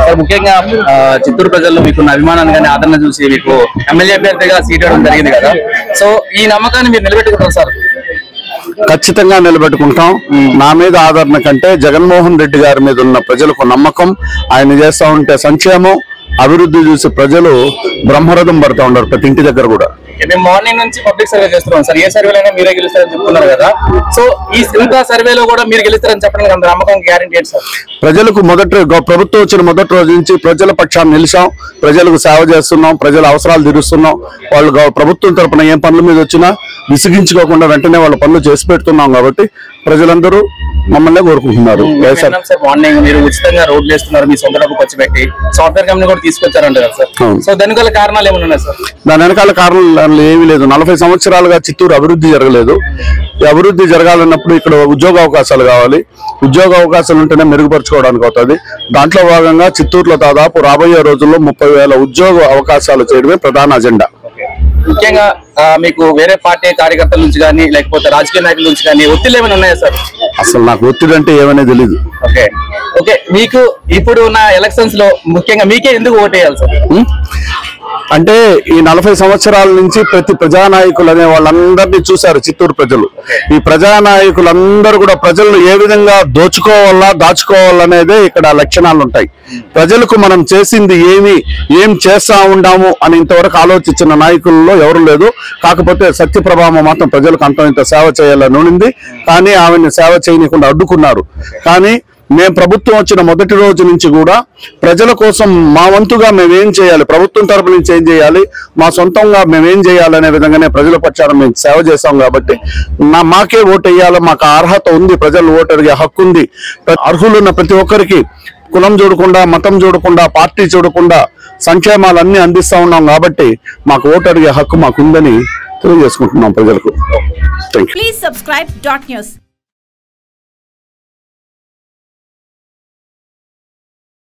ముఖ్యంగా చిత్తూరు ప్రజల్లో మీకున్న అభిమానాన్ని కానీ ఆదరణ చూసి మీకు ఎమ్మెల్యే అభ్యర్థిగా సీట్ ఇవ్వడం జరిగింది కదా, సో ఈ నమ్మకాన్ని మీరు నిలబెట్టుకుంటారు సార్? ఖచ్చితంగా నిలబెట్టుకుంటాం. నా మీద ఆదరణ కంటే జగన్మోహన్ రెడ్డి గారి మీద ఉన్న ప్రజలకు నమ్మకం, ఆయన చేస్తా ఉంటే సంక్షేమం అభివృద్ధి చూసి ప్రజలు బ్రహ్మరథం పడుతూ ఉన్నారు ప్రతి ఇంటి దగ్గర కూడా. మేము మార్నింగ్ నుంచి పబ్లిక్ సర్వే చేస్తున్నాం సార్, ఏ సర్వేలైనా మీరే గెలుస్తారని చెప్తున్నారు కదా, సో ఈ ఇంకా సర్వేలో కూడా మీరు గెలుస్తారని చెప్పడానికి అంత నమ్మకం గ్యారెంటీ ఏంటి సార్? ప్రజలకు ప్రభుత్వం వచ్చిన మొదటి రోజు నుంచి ప్రజల పక్షాన్ని నిలిచాం, ప్రజలకు సేవ చేస్తున్నాం, ప్రజల అవసరాలు తీరుస్తున్నాం. వాళ్ళు ప్రభుత్వం తరపున ఏం పనుల మీద వచ్చినా విసిగించుకోకుండా వెంటనే వాళ్ళ పనులు చేసి పెడుతున్నాం కాబట్టి ప్రజలందరూ మమ్మల్ని కోరుకుంటున్నారు. మార్నింగ్ మీరు ఉచితంగా రోడ్లు వేస్తున్నారు, మీ సొంత డబ్బు ఖర్చు పెట్టి సాఫ్ట్వేర్ కంపెనీ కూడా తీసుకొచ్చారంట కదా సార్, సో దానికి గల కారణాలు ఏమైనా ఉన్నాయి సార్? దాని వెనకాల కారణాలు ఏమీ లేదు. 40 సంవత్సరాలుగా చిత్తూరు అభివృద్ధి జరగలేదు. ఈ అభివృద్ధి జరగాలన్నప్పుడు ఇక్కడ ఉద్యోగ అవకాశాలు కావాలి, ఉద్యోగ అవకాశాలు ఉంటేనే మెరుగుపరచుకోవడానికి అవుతుంది. దాంట్లో భాగంగా చిత్తూరులో దాదాపు రాబోయే రోజుల్లో 30,000 ఉద్యోగ అవకాశాలు చేయడమే ప్రధాన అజెండా. ముఖ్యంగా మీకు వేరే పార్టీ కార్యకర్తల నుంచి కానీ లేకపోతే రాజకీయ నాయకుల నుంచి కానీ ఒత్తిడి ఏమైనా ఉన్నాయా సార్? అసలు నాకు ఒత్తిడి అంటే ఏమనే తెలియదు. ఓకే, మీకు ఇప్పుడు ఉన్న ఎలక్షన్స్ లో ముఖ్యంగా మీకే ఎందుకు ఓటేయాలి సార్? అంటే ఈ 40 సంవత్సరాల నుంచి ప్రతి ప్రజానాయకులు అనే వాళ్ళందరినీ చూశారు చిత్తూరు ప్రజలు. ఈ ప్రజానాయకులందరూ కూడా ప్రజలను ఏ విధంగా దోచుకోవాలా దాచుకోవాలనేదే ఇక్కడ లక్షణాలు ఉంటాయి. ప్రజలకు మనం చేసింది ఏం చేస్తా ఉన్నాము అని ఇంతవరకు ఆలోచించిన నాయకుల్లో ఎవరు లేదు. కాకపోతే సత్యప్రభామ మాత్రం ప్రజలకు ఇంత సేవ చేయాలని ఉండింది, కానీ ఆమెను సేవ చేయనీయకుండా అడ్డుకున్నారు. కానీ మేము ప్రభుత్వం వచ్చిన మొదటి రోజు నుంచి కూడా ప్రజల కోసం మా వంతుగా మేమేం చేయాలి, ప్రభుత్వం తరపు నుంచి ఏం చేయాలి, మా సొంతంగా మేమేం చేయాలనే విధంగానే ప్రజల పక్షాన మేము సేవ చేస్తాం. కాబట్టి మాకే ఓటు వేయాలి, మాకు అర్హత ఉంది, ప్రజలు ఓటు అడిగే హక్కు ఉంది. అర్హులున్న ప్రతి ఒక్కరికి కులం చూడకుండా, మతం చూడకుండా, పార్టీ చూడకుండా సంక్షేమాలన్నీ అందిస్తా ఉన్నాం. కాబట్టి మాకు ఓటు అడిగే హక్కు మాకుందని తెలియజేసుకుంటున్నాం ప్రజలకు. Thank you.